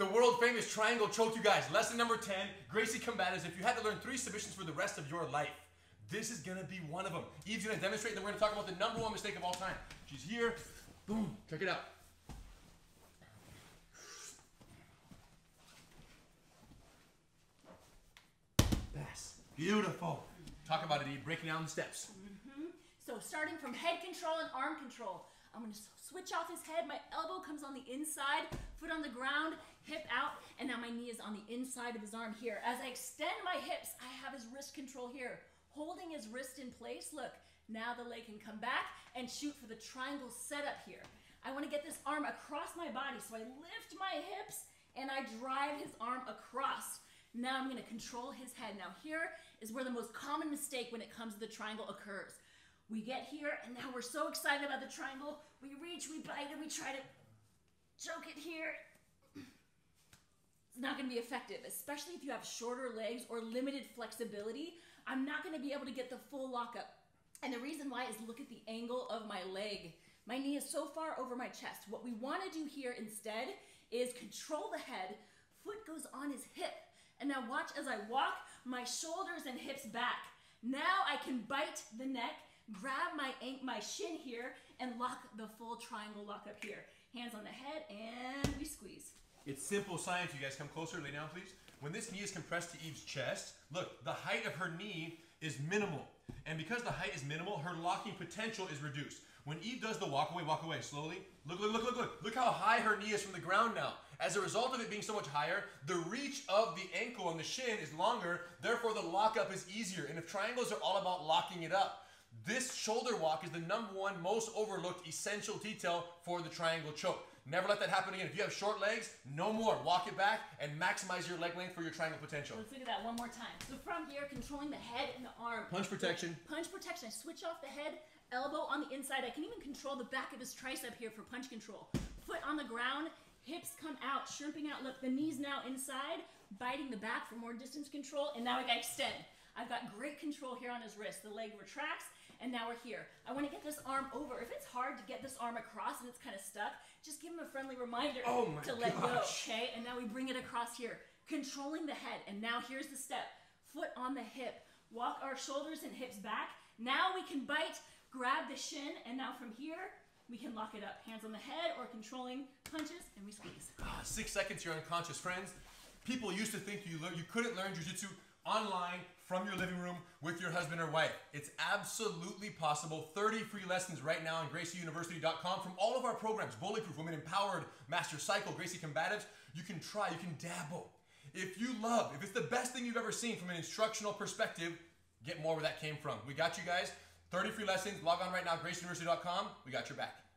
The world famous triangle choke, you guys. Lesson number 10, Gracie Combatives. If you had to learn 3 submissions for the rest of your life, this is gonna be one of them. Eve's gonna demonstrate, then we're gonna talk about the #1 mistake of all time. She's here, boom, check it out. Pass, beautiful. Talk about it, Eve, breaking down the steps. So starting from head control and arm control. I'm gonna switch off his head, my elbow comes on the inside, foot on the ground, hip out, and now my knee is on the inside of his arm here. As I extend my hips, I have his wrist control here. Holding his wrist in place, look, now the leg can come back and shoot for the triangle setup here. I wanna get this arm across my body, so I lift my hips and I drive his arm across. Now I'm gonna control his head. Now here is where the most common mistake when it comes to the triangle occurs. We get here, and now we're so excited about the triangle. We reach, we bite, and we try to choke it here. It's not gonna be effective, especially if you have shorter legs or limited flexibility. I'm not gonna be able to get the full lockup. And the reason why is look at the angle of my leg. My knee is so far over my chest. What we wanna do here instead is control the head, foot goes on his hip. And now watch as I walk, my shoulders and hips back. Now I can bite the neck, grab my shin here, and lock the full triangle lock up here. Hands on the head, and we squeeze. It's simple science, you guys. Come closer, lay down, please. When this knee is compressed to Eve's chest, look, the height of her knee is minimal. And because the height is minimal, her locking potential is reduced. When Eve does the walk away slowly. Look. Look how high her knee is from the ground now. As a result of it being so much higher, the reach of the ankle and the shin is longer, therefore the lockup is easier. And if triangles are all about locking it up, this shoulder walk is the #1 most overlooked essential detail for the triangle choke. Never let that happen again. If you have short legs, no more. Walk it back and maximize your leg length for your triangle potential. Let's look at that one more time. So from here, controlling the head and the arm. Punch protection. Punch protection. I switch off the head, elbow on the inside. I can even control the back of his tricep here for punch control. Foot on the ground, hips come out, shrimping out. Look, the knees now inside, biting the back for more distance control. And now I got extend. I've got great control here on his wrist. The leg retracts, and now we're here. I want to get this arm over. If it's hard to get this arm across and it's kind of stuck, just give him a friendly reminder to let go, okay? And now we bring it across here, controlling the head. And now here's the step. Foot on the hip. Walk our shoulders and hips back. Now we can bite, grab the shin, and now from here, we can lock it up. Hands on the head or controlling punches, and we squeeze. 6 seconds, you're unconscious. Friends, people used to think you couldn't learn jiu-jitsu online from your living room with your husband or wife. It's absolutely possible. 30 free lessons right now on GracieUniversity.com from all of our programs. Bulletproof, Women Empowered, Master Cycle, Gracie Combatives. You can try, you can dabble. If it's the best thing you've ever seen from an instructional perspective, get more where that came from. We got you guys. 30 free lessons. Log on right now, GracieUniversity.com. We got your back.